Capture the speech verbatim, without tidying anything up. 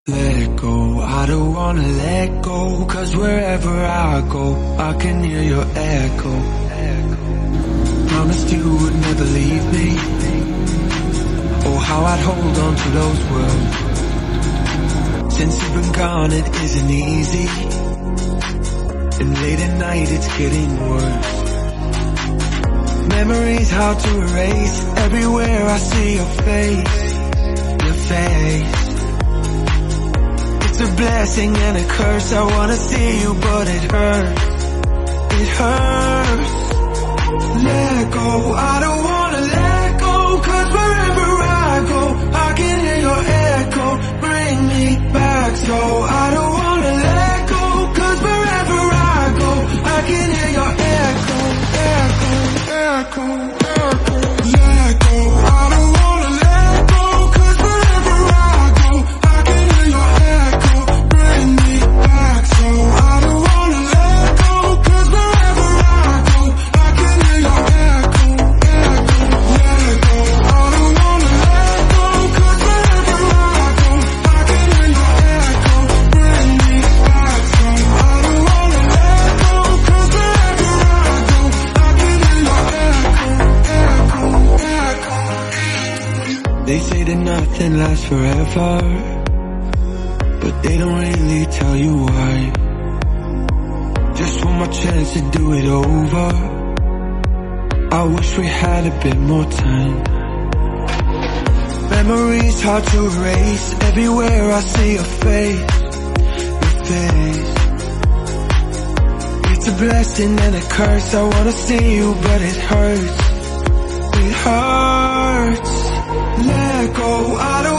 Let go, I don't wanna let go, 'cause wherever I go, I can hear your echo. Promised you would never leave me. Oh, how I'd hold on to those words. Since you've been gone, it isn't easy, and late at night it's getting worse. Memories hard to erase. Everywhere I see your face, your face. It's a blessing and a curse. I wanna see you, but it hurts. It hurts. Let go, I don't wanna let go, 'cause wherever I go, I can hear your echo. Bring me back, so I don't wanna let go, 'cause wherever I go, I can hear your echo, echo, echo, echo. Let go, I don't wanna let go, 'cause wherever I go, I can hear your echo. Bring me back, so I don't wanna let go, 'cause wherever I go, I can hear your echo, echo. Let go, I don't wanna let go, 'cause wherever I go, I can hear your echo. Bring me back, so I don't wanna let go, 'cause wherever I go, I can hear your echo, echo, echo. They say that nothing lasts forever, but they don't really tell you why. Just one more chance to do it over. I wish we had a bit more time. Memories hard to erase. Everywhere I see your face, your face. It's a blessing and a curse. I wanna see you, but it hurts. It hurts. Let go, I don't